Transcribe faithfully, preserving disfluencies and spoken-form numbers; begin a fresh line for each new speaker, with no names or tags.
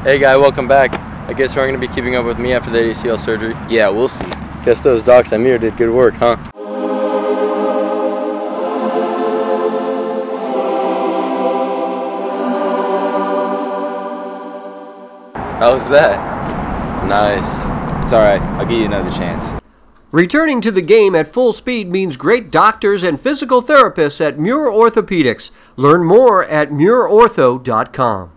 Hey guy, welcome back. I guess you aren't going to be keeping up with me after the A C L surgery.
Yeah, we'll see.
Guess those docs at Muir did good work, huh?
How's that?
Nice.
It's alright, I'll give you another chance.
Returning to the game at full speed means great doctors and physical therapists at Muir Orthopedics. Learn more at muir ortho dot com.